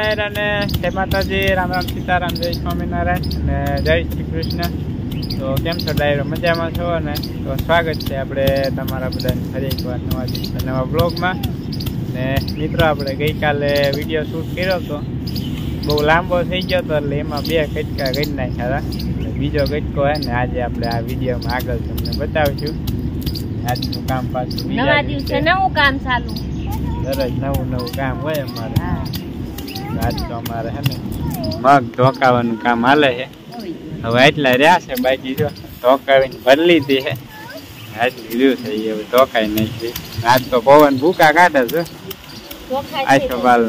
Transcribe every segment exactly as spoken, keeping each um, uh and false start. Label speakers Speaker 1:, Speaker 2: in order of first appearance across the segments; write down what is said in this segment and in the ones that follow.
Speaker 1: ડાયરા ને જય માતાજી, રામ રામ સીતારામ, જય સ્વામિનારાયણ અને જય શ્રી કૃષ્ણ. તો કેમ છો ડાયરો? મજામાં છો ને? તો સ્વાગત છે આપણે તમારા બધાને ફરી એકવાર નવા દિવસે નવા બ્લોગમાં. ને મિત્રો આપણે ગઈકાલે વિડીયો શૂટ કર્યો હતો, બહુ લાંબો થઈ ગયો હતો એટલે એમાં બે કટકા કરી નાખ્યા હતા. બીજો કટકો હે ને આજે આપણે આ વિડીયોમાં આગળ તમને બતાવીશું. આજનું કામ પાછું
Speaker 2: નવા દિવસે નવું કામ ચાલુ,
Speaker 1: દરરોજ નવું નવું કામ હોય અમારે. આજ તો અમારે હે ને મગ ધોકાવાનું કામ હાલે છે. હવે એટલા રહ્યા છે, બાકી જો ધોકાવીને ભરી લીધી છે. આટલું રહ્યું છે એ હવે ધોકાઈ નાખી. આજ તો પવન ભૂકા કાઢે છે. આશો બાલ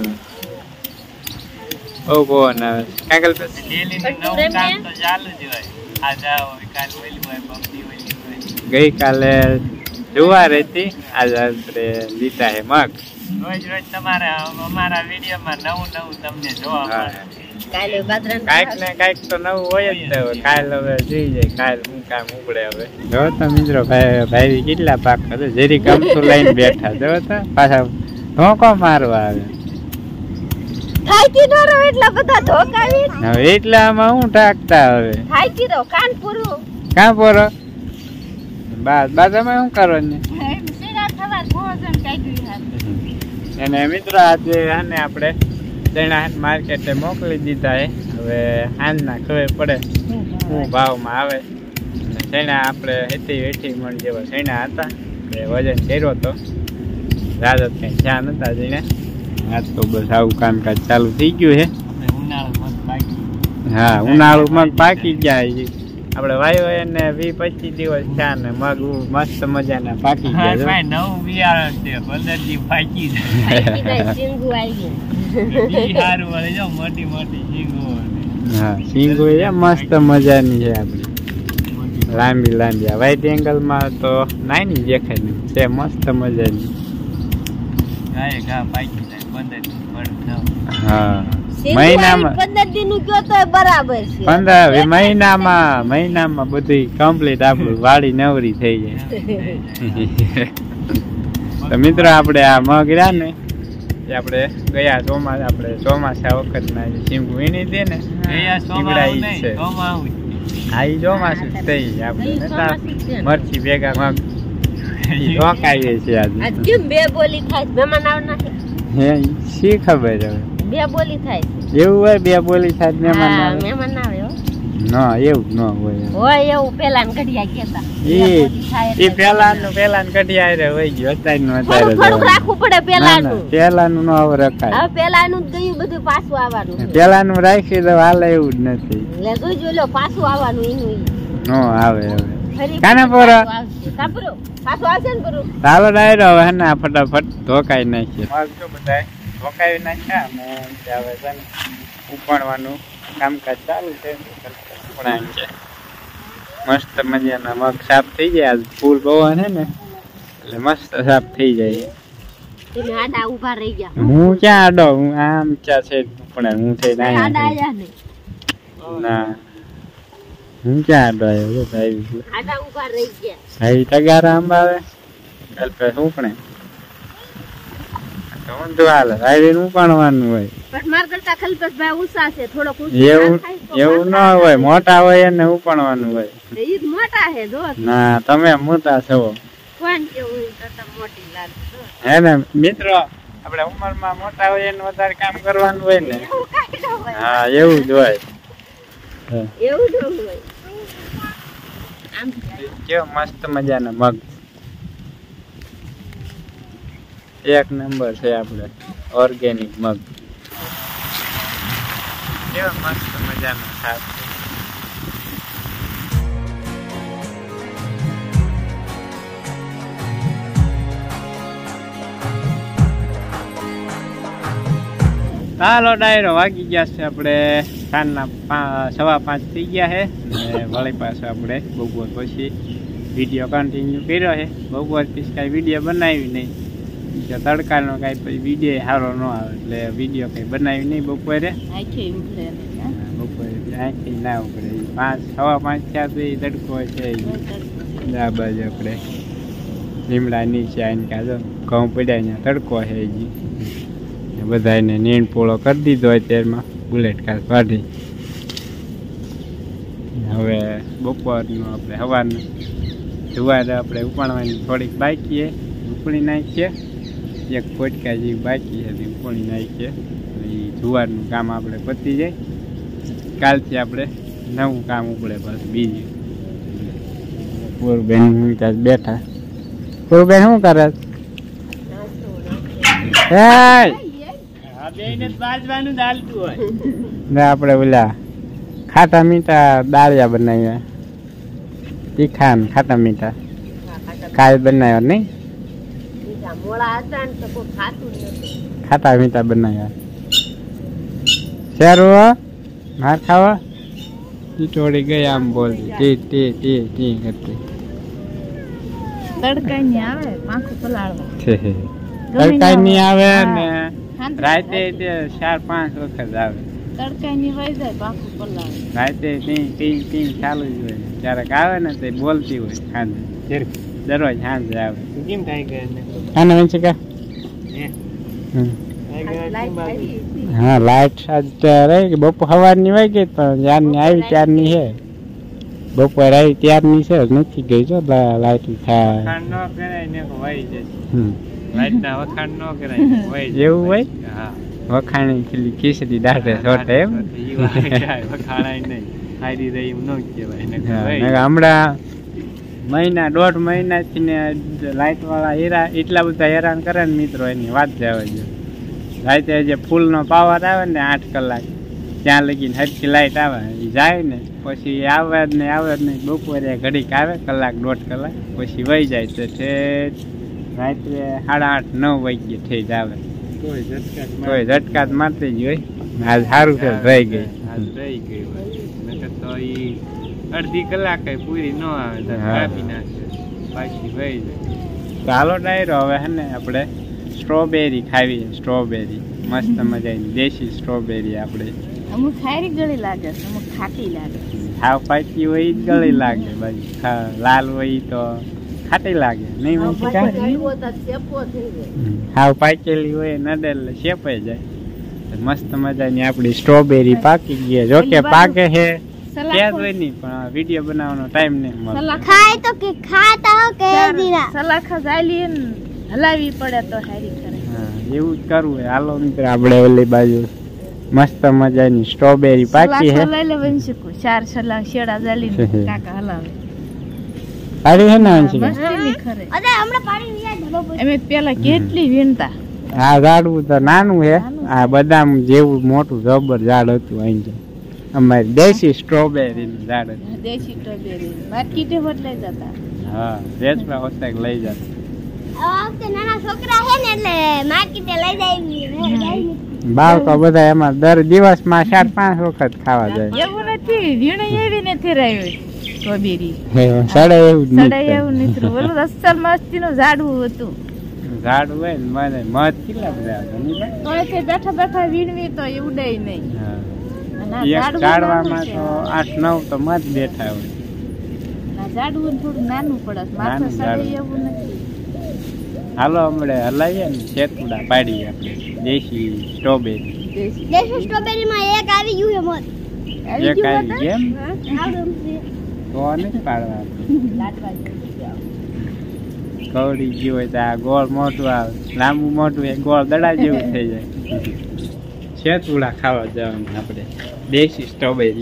Speaker 1: બહુ પવન આવે છે. કાગળ પછી ડેલીનું નવું કામ તો ચાલુ જ હોય. આ જાઓ કાલ ઓલી હોય, બમતી ઓલી હોય. ગઈકાલે જુવાર હતી, આજે આપણે લીધા છે મગ. રોજ રોજ તમારે અમારા વિડીયોમાં નવું નવું તમને જોવા મળે. કાંઈક ને કાંઈક તો નવું હોય જ. કાલ હવે જોઈ જાય કાલ હું કામ ઉપડે. હવે જો તો મિત્રો ભાઈ ભાઈ કેટલા પાક કરે, જેરી કમતું લઈને બેઠા. જો તો પાછા ધોકો મારવા આવે.
Speaker 2: થાકી નો રહો એટલા બધા ધોકાવી.
Speaker 1: હવે એટલામાં હું ટાકતા હવે
Speaker 2: થાકી રહો કાન પૂરું
Speaker 1: કાં પોરો બાદ બાદામાં શું કરો ને
Speaker 2: સીધા થવા ભોજન કાઢ્યું.
Speaker 1: અને મિત્રો આજે આને આપણે ચણા માર્કેટે મોકલી દીધા છે. હવે હાલના ખબર પડે શું ભાવમાં આવે. અને ચણા આપણે હેઠી વેઠી મણ જેવા ચણા હતા, એ વજન કર્યો હતો. રાજા કંઈ ધ્યાન હતા જઈને. આજ તો બસ આવું કામકાજ ચાલુ થઈ ગયું છે. હા, ઉનાળુ મગ પાકી ગયા. આપણે વાયો એને વીસ પચીસ દિવસ થયા ને મગ મસ્ત મજાના પાકી ગયા. નવું બિયારણ છે, પંદર દી પાકી જાય. મોટી મોટી શીંગો. હા, શીંગો એ મસ્ત મજાની છે આપડી, લાંબી લાંબી. વાઇટ એંગલ માં તો નાની દેખાય ને, છે મસ્ત મજાની. હા, મહિનામાં
Speaker 2: પંદર દિન નું કયો તો બરાબર છે.
Speaker 1: પંદર મહિનામાં મહિનામાં બધું કમ્પ્લીટ આપણું વાડી નવરી થઈ જાય. તો મિત્રો આપણે આ મગ રહ્યા ને એ આપણે ગયા ચોમાસા આપણે ચોમાસા વખત ના સીંગું વીણી દે ને સીવડાઈ છે. હા, એ ચોમાસું થઈ આપણે મરચી ભેગા મગ ધોકાઈએ છે આજે.
Speaker 2: કેમ બે બોલી થાય? મહેમાન આવના
Speaker 1: હે શી ખબર હવે.
Speaker 2: બે બોલી થાય
Speaker 1: એવું હોય? બે બોલી થાય મહેમાન આવે?
Speaker 2: મહેમાન આવે
Speaker 1: ના, એવું ન હોય.
Speaker 2: હોય એવું પેલા ને કઢિયા કેતા.
Speaker 1: એ પેલા નું પેલા ને કઢિયા રે હોય ગયો. અત્યારે નું અત્યારે
Speaker 2: થોડું રાખવું પડે પેલા નું.
Speaker 1: પેલા નું ન હવે રખાય.
Speaker 2: હવે પેલા નું ગયું બધું પાછું આવવાનું.
Speaker 1: પેલા નું રાખી તો હાલે એવું જ નથી.
Speaker 2: એટલે જોજો લો પાછું આવવાનું એનું
Speaker 1: નો આવે હવે. કાને પોરો
Speaker 2: કાપરો પાછું આવશે ને પૂરું.
Speaker 1: ચાલો ડાયરો હવે હે ને ફટાફટ ધોકાઈ નાખીએ. મગ જો બધા ધોકાઈ નાખ્યા અને હવે છે ને ઉપાડવાનું કામકાજ ચાલુ છે. મસ્ત મજાના મગ સાફ થઈ જાય. આજ ફૂલ પવન છે ને એટલે મસ્ત સાફ થઈ જાય.
Speaker 2: તમે આડા ઊભા રહી ગયા.
Speaker 1: હું ક્યાં આડો? હું આમ ક્યાં છે પણ હું થઈ
Speaker 2: આડા આયા ને
Speaker 1: ના, હું ક્યાં આડો આવ્યો? ભાઈ
Speaker 2: આડા ઊભા રહી ગયા.
Speaker 1: ભાઈ તગારા આંબા આવે કલ્પે શું પણ ઊંધું હાલે. ભાઈ નું પાણવાનું હોય.
Speaker 2: પણ માર કરતા કલ્પેશભાઈ ઊંચા છે થોડોક.
Speaker 1: એવું એવું ન હોય, મોટા હોય એને ઉપાડવાનું હોય.
Speaker 2: ઈ મોટા હે જો.
Speaker 1: ના, તમે મોટા છો.
Speaker 2: કોણ કેવું કરતા મોટી લાગે
Speaker 1: હે ને મિત્રો, આપણે ઉંમરમાં મોટા હોય એને વધારે કામ કરવાનું હોય ને. હા, એવું જ હોય.
Speaker 2: એવું જ હોય. આમ
Speaker 1: કેવો મસ્ત મજાના મગ, એક નંબર છે આપણે ઓર્ગેનિક મગ. કેવો મસ્ત મજાનો શાક. હાલો ડાયરો વાગી ગયા છે આપણે સાંજના સવા પાંચ થઈ ગયા છે. અને વળી પાછો આપણે બપોર પછી વિડીયો કન્ટિન્યુ કર્યો છે. બપોર પછી કાંઈ વિડીયો બનાવી નહીં. જો તડકાનો કાંઈ પછી વિડીયો સારો ન આવે એટલે વિડીયો કંઈ બનાવી નહીં બપોરે. બપોરે આંખી ના ઉપડે. પાંચ સવા પાંચ થયા તો એ તડકો છે. આ બાજુ આપણે લીમડા નીચે આવીને કાઢો ઘઉં પડ્યા ત્યાં તડકો છે હજી. બધાને નીણ પોળો કરી દીધો અત્યારમાં બુલેટ ઘાસ વાઢી. હવે બપોરનું આપણે સવારનું જુવાર આપણે ઉપાડવાની થોડીક બાકી છે, ઉપડી નાખીએ. એક પોટકા જેવી બાકી છે ઉપડી નાખીએ. એ જુવારનું કામ આપણે પતી જાય. કાલથી આપણે નવું કામ ઉપડે પાછું બીજું. પૂરબેન ત્યાં બેઠા. પૂરબેન શું કરે? આપણે ઓલા ખાટા મીઠા દાળિયા બનાવ્યા, તીખા ને ખાટા મીઠા કાલ બનાવ્યા નહીં, ખાટા મીઠા બનાવ્યા. સારું માર ખાવા થોડી ગઈ આમ બોલતી ટી ટી ટી ટી કરતી.
Speaker 2: તડકા ની આવે પાંખું પલાળવા,
Speaker 1: તડકા ની આવે ને રાતે ચાર પાંચ વખત આવે.
Speaker 2: તડકા ની વહી જાય પાંખું પલાળવા,
Speaker 1: રાતે ટી ટી ટી ચાલુ જ હોય. ક્યારેક આવે ને તો બોલતી હોય સાંજે, દરરોજ સાંજે આવે. કેમ થાય કે આને વંશિકા? હા લાઈટ રહી કે બપોર સવારની હોય ગઈ પણ જ્યારની આવી ત્યારની છે. બપોર આવી ત્યારની છે નથી ગઈ જો લાઈટ થાય એવું હોય. વખાણી ખીલી ખીચડી દાઢે સોટે એમ હમણાં મહિના દોઢ મહિનાથી ને લાઈટ વાળા હેરા એટલા બધા હેરાન કરે ને મિત્રો એની વાત જવા જો. રાતે જે ફૂલનો પાવર આવે ને આઠ કલાક ત્યાં લગીને હરખી લાઈટ આવે એ જાય ને પછી આવે જ નહીં આવે જ નહીં. બપોરે ઘડીક આવે કલાક દોઢ કલાક પછી વહી જાય તો ઠેઠ રાત્રે સાડા આઠ નવ વાગ્યે થઈ જ આવે. તોય ઝટકાત મારતી જ હોય. આજ સારું છે રહી ગઈ રહી ગઈ હોય તો એ અડધી કલાક પૂરી ન આવે તો કાપી નાખે પાછી વહી જાય. ચાલો ડાયરો હવે હે ને આપણે સ્ટ્રોબેરી ખાવી. સ્ટ્રોબેરી મસ્ત મજાની દેશી સ્ટ્રોબેરી આપણે.
Speaker 2: અમુક ખારી ગળી લાગે, અમુક ખાટી લાગે.
Speaker 1: હાવ પાકી હોય ઈ ગળી લાગે, બાકી લાલ હોય તો ખાટી લાગે નહીં. હાવ પાકેલી હોય નડેલ શેપાઈ જાય. મસ્ત મજાની આપણી સ્ટ્રોબેરી પાકી ગઈ. જોકે પાકે છે ત્યાં હોય નહીં પણ વિડીયો બનાવવાનો ટાઈમ નહીં મળે.
Speaker 2: ખાય તો કે ખાતા હો કે દીના સલાખા જાલી ને હલાવી પડે તો હારી કરે.
Speaker 1: હા એવું જ કરવું હોય. હાલો મિત્ર આપણે ઓલી બાજુ મસ્ત મજાની સ્ટ્રોબેરી પાકી છે.
Speaker 2: લઈ લે વંશિકો ચાર સલા શેડા જાલી કાકા હલાવે.
Speaker 1: પાડી છે ને વંશિકા?
Speaker 2: મસ્તી ખરે. અરે હમણાં પાડી વિયા ઢબો અમે પેલા કેટલી વીણતા.
Speaker 1: આ ઝાડવું તો નાનું છે. આ બદામ જેવું મોટું જબર ઝાડ હતું અહીં. અમારી દેશી સ્ટ્રોબેરી નું ઝાડ હતું.
Speaker 2: દેશી સ્ટ્રોબેરી માર્કેટે હોત લઈ જતા.
Speaker 1: હા વેચવા ઓછાક લઈ જતા.
Speaker 2: આ વખતે નાના છોકરા છે ને એટલે માર્કેટે લઈ જાય.
Speaker 1: બાળકો બધા એમાં દર દિવસમાં ચાર પાંચ વખત ખાવા જાય.
Speaker 2: એવું નથી વીણે એવી નથી રહ્યું સ્ટ્રોબેરી.
Speaker 1: સડે એવું જ
Speaker 2: સડે એવું નથી. ઓલું અસલ મસ્તી નું ઝાડવું હતું.
Speaker 1: ઝાડ હોય ને મને મધ કેટલા બધા
Speaker 2: તો એ બેઠા બેઠા વીણવી તો એ ઉડે નહીં.
Speaker 1: એક ઝાડવામાં તો આઠ નવ તો મધ બેઠા હોય.
Speaker 2: ઝાડવું થોડું નાનું પડે માથે સડે એવું નથી.
Speaker 1: હાલો હમણે હલાવીએ ને શેતુડા પાડીએ આપણે દેશી સ્ટ્રોબેરી.
Speaker 2: દેશી સ્ટ્રોબેરી માં એક આવી ગયું છે મત.
Speaker 1: એક આવી કેમ તો નથી પાડવા. કવડી ગયું હોય તો આ ગોળ મોટું આવે, લાંબુ મોટું એ ગોળ દડા જેવું થઈ જાય. શેતુડા ખાવા જવાનું આપણે દેશી સ્ટ્રોબેરી.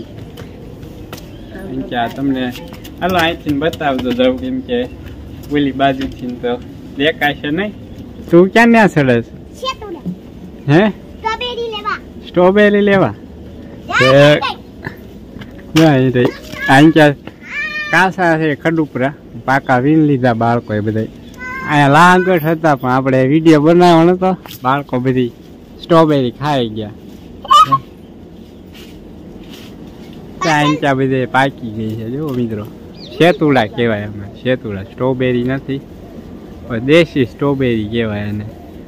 Speaker 1: તમને હાલો અહીંથી બતાવજો જાઉં કેમ કે ઓલી બાજુથી તો દેખાશે નહીં. તું ક્યાં ત્યાં સડે હે? સ્ટ્રોબેરી લેવા અહીં ક્યાં કાસા છે ખડુપરા પાકા વીણ લીધા બાળકો એ બધા. અહીંયા લાંગઠ હતા પણ આપણે વિડીયો બનાવવાનો હતો. બાળકો બધી સ્ટ્રોબેરી ખાઈ ગયા. ત્યાં બધે પાકી ગઈ છે જો મિત્રો. શેતુડા કહેવાય અમે. શેતુડા સ્ટ્રોબેરી નથી દેશી સ્ટ્રોબેરી કહેવાય એને.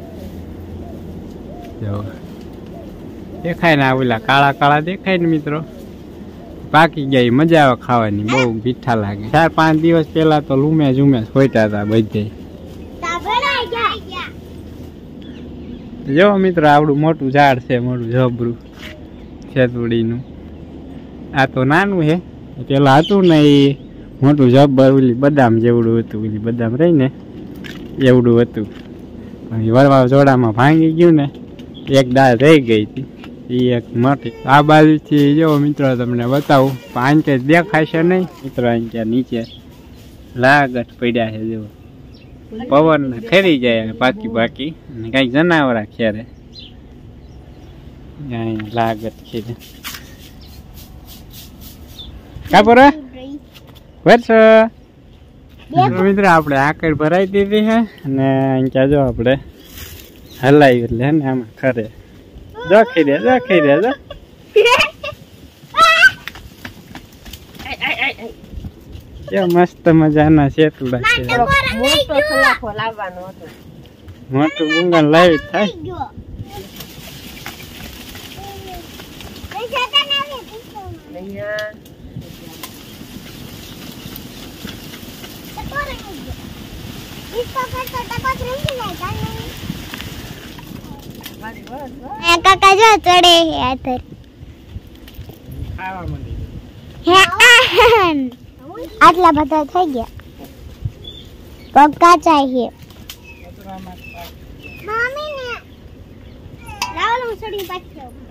Speaker 1: જો દેખાય ને ઓલા કાળા કાળા દેખાય ને મિત્રો. પાકી ગયા મજા આવે ખાવાની. બહુ મીઠા લાગે. ચાર પાંચ દિવસ પેલા તો લૂમે ઝૂમે ખોટા હતા બધે. જો મિત્રો આવડું મોટું ઝાડ છે, મોટું જબરું ખેતુડીનું. આ તો નાનું છે, પેલા હતું ને એ મોટું જબ્બર ઓલી બદામ જેવડું હતું, ઓલી બદામ રહી ને એવડું હતું. વરવા જોડામાં ભાંગી ગયું ને એક દાળ રહી ગઈ હતી એ એક મોટી. આ બાજુથી જો મિત્રો તમને બતાવું, પણ આને કે દેખાશે નહીં મિત્રો. અહીં ક્યાં નીચે લાગત પડ્યા છે, જો પવન ફેરી જાય પાકી પાકી, અને કઈક જનાવરા ખેરે લાગત ખેરે. કાપો રે વર્ષ મિત્રો આપણે આકડ ભરાઈ દીધી છે, અને અહીં ક્યાં જો આપણે હલાવી એટલે ને આમાં ખરે જોખી દે જોખી દે જો. કેવો મસ્ત મજાના સેતુડા છે. મોટું ગુંગન લાવી થાય.
Speaker 2: કાકા જો ચડે આથર
Speaker 1: ખાવા માંડી.
Speaker 2: આટલા બધા થઈ ગયા, પગ કાચા છે. મમ્મી ને લાવો હું છોડી પાછી આવું.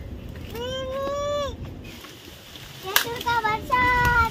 Speaker 2: કેસર કા વરસાદ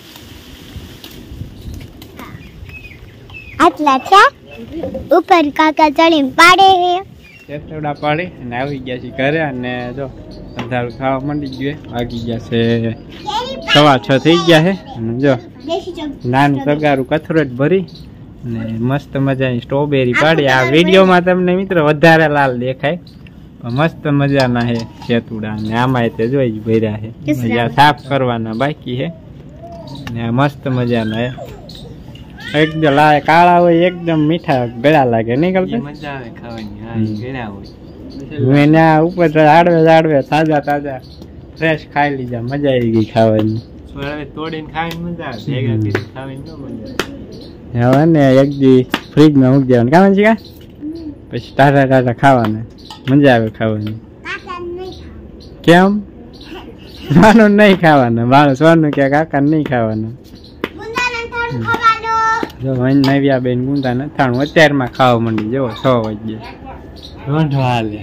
Speaker 2: આટલા છે ઉપર કાકા ચડીને પાડે છે.
Speaker 1: કેસરડા પાડી અને આવી ગયા છે ઘરે, અને જો અંધારું ખાવા માંડી ગયું. વાગી ગયા છે સવા છ થઈ ગયા છે, અને જો નાનું તગારું કથરોટ ભરી ને મસ્ત મજાની સ્ટ્રોબેરી પાડી. આ વિડીયોમાં તમને મિત્રો વધારે લાલ દેખાય, પણ મસ્ત મજાના છે સેતુડા, અને આમાં તે જોઈ ભર્યા છે. મજા સાફ કરવાના બાકી છે, ને મસ્ત મજાના છે. એકદમ લાય કાળા હોય, એકદમ મીઠા ગળા લાગે. નહીં કરતા મજા આવે ખાવાની. ગળા હોય એના ઉપર આડવે આડવે તાજા તાજા ફ્રેશ ખાઈ લીધા, મજા આવી ગઈ ખાવાની. તોડીને ખાવાની મજા આવે, ભેગા કરી ખાવાની ન મજા આવે. હવે ને એક દી ફ્રીજમાં મૂકી દેવાનું કામ છે, કા પછી તાજા તાજા ખાવાના મજા આવે ખાવાની. કેમ માનું નહીં ખાવાના? માણસ વાનું કે કાકા નહીં ખાવાના. જો નવ્યા બેન ગુંદા નથાણું અત્યારમાં ખાવા માંડી. જો છ વાગે રોંઢો હાલે.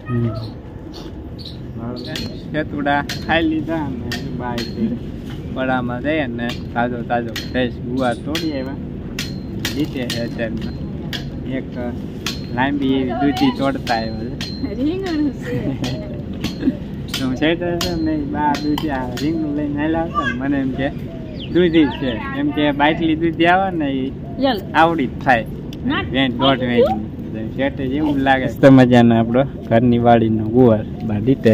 Speaker 1: સેતુડા ખાઈ લીધા, અને બાય પડામાં જઈએ ને તાજો તાજો ફ્રેશ ગુવાર તોડી આવ્યા. લીધે છે અત્યારમાં એક લાંબી એવી દૂધી તોડતા આવ્યો છે. હું સેટર છે નહીં બા દૂધી આ રીંગણું લઈને હાલ્યા આવતા ને મને એમ કે દૂધી છે, એમ કે બાટલી દૂધી આવે ને એ આવડી જ થાય વેચ દોઢ વેચ શેઠે એવું લાગે. મસ્ત મજાનો આપણો ઘરની વાડીનો ગુવાર બા દીતે.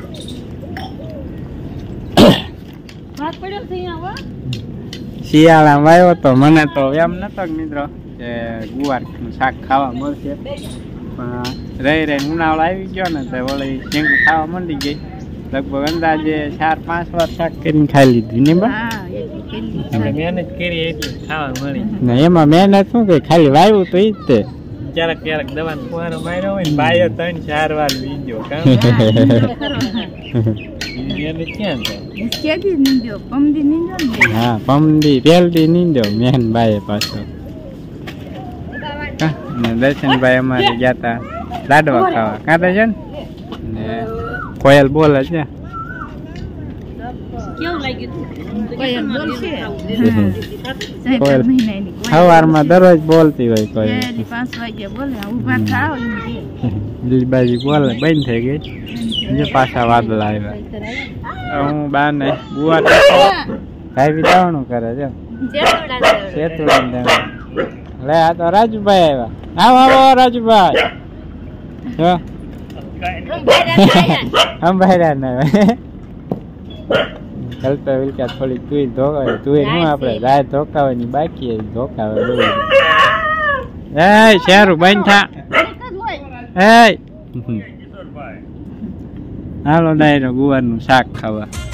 Speaker 1: શિયાળામાં વાવ્યો તો મને તો એમ નતો મિત્રો કે ગુવારનું શાક ખાવા મળશે, પણ રહી રહી ઉનાળો આવી ગયો ને તો વળી શેંગું ખાવા માંડી ગઈ. લગભગ અંદાજે ચાર પાંચ વાર શાક કરીને ખાઈ લીધું ને બા. મહેનત કરી એટલે ખાવા મળી ને. એમાં મહેનત શું કઈ ખાલી વાવ્યું તો ઈ જ તે. ક્યારેક ક્યારેક દવાનો ફુવારો માર્યો હોય ને બાયો ત્રણ ચાર વાર લીધો. હા પમદી પેલથી નીંદ્યો મેન બાએ પાછો. દર્શનભાઈ અમારે ગયા તા લાડવા ખાવા કાંતા છે ને કોયલ બોલે છે. સવારમાં દરરોજ બોલતી હોય કોયલ. બાજુ બોલે બંધ થઈ ગઈ, પાછા વાદળ આવ્યા. હું બા ને બુઆ ભાઈ બી જવાનું કરે છે. લે આ તો રાજુભાઈ આવ્યા. આવો આવો રાજુભાઈ. જો અંબાઈ ના કલ્પા વિલકા થોડી તુંય ધોકાવે. તુંય શું આપણે રાય ધોકાવાની બાકી ધોકાવે. એ શેરું બંધ થા. એ હાલો ડાયરો ગુવારનું શાક ખાવા.